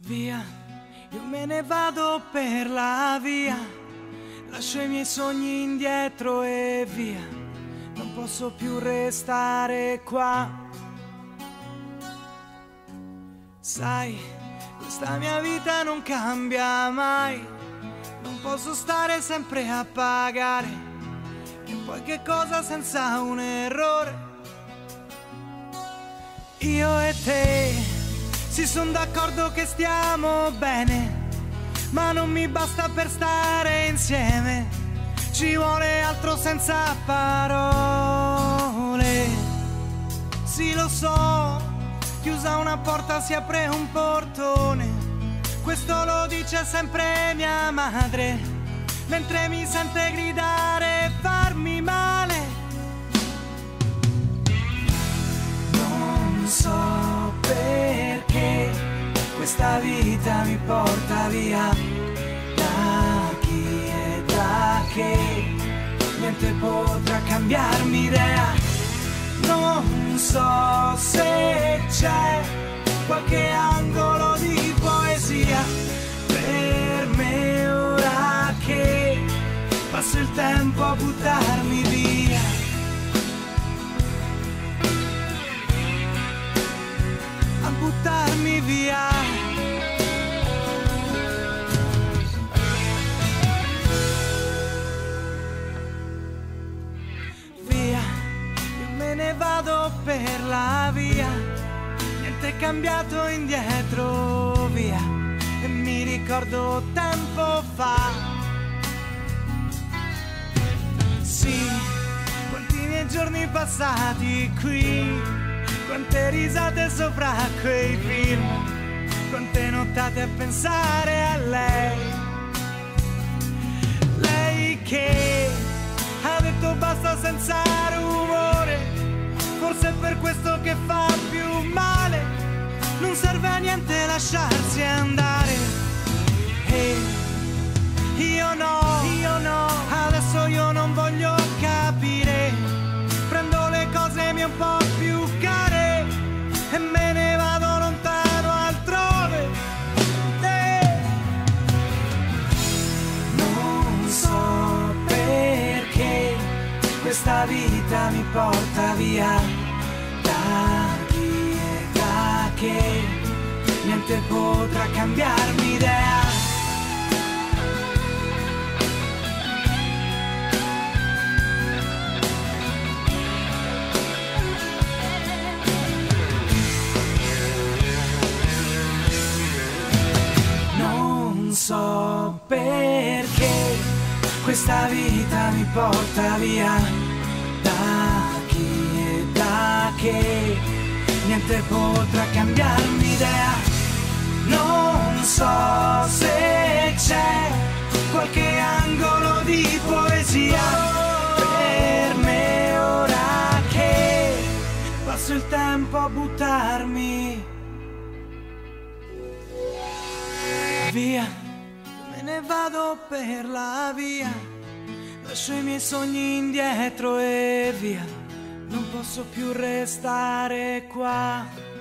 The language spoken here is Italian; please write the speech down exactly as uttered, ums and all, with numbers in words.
Via, io me ne vado per la via, lascio i miei sogni indietro e via, non posso più restare qua. Sai, questa mia vita non cambia mai, non posso stare sempre a pagare, e poi che cosa senza un errore? Io e te si son d'accordo che stiamo bene, ma non mi basta per stare insieme, ci vuole altro senza parole. Sì, lo so, chiusa una porta si apre un portone, questo lo dice sempre mia madre, mentre mi sente gridare e farmi male. Non so perché questa vita mi porta via, da chi e da che niente potrà cambiarmi idea. Non so se c'è qualche angolo di poesia per me ora che passo il tempo a buttarmi via. A buttarmi via. Via, io me ne vado per la via, niente è cambiato indietro, via, e mi ricordo tempo fa. Sì, quanti miei giorni passati qui, quante risate sopra quei film, quante nottate a pensare a lei. Lei che ha detto basta senza rumore, forse è per questo che fa più male, non serve a niente lasciarsi andare. E io no, io no, adesso io non voglio capire, prendo le cose mie un po' più care e me ne vado lontano altrove. Eh. Non so perché questa vita mi porta via, da chi e da che niente potrà cambiarmi idea. Non so perché questa vita mi porta via, da chi e da che niente potrà cambiarmi idea. Non so se c'è qualche angolo di poesia per me ora che passo il tempo a buttarmi via. Me ne vado per la via, lascio i miei sogni indietro e via, non posso più restare qua.